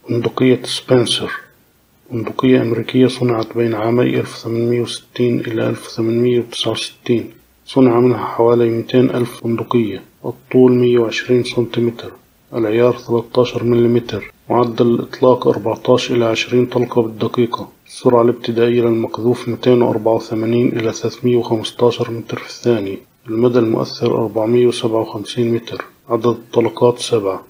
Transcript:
بندقية سبنسر، بندقية أمريكية صنعت بين عامي 1860 إلى 1869. صنع منها حوالي 200,000 بندقية. الطول 120 سنتيمتر، العيار 13 ملم، معدل الإطلاق 14 إلى 20 طلقة بالدقيقة. السرعة الابتدائية للمقذوف 284 إلى 315 متر في الثانية. المدى المؤثر 457 متر. عدد الطلقات 7.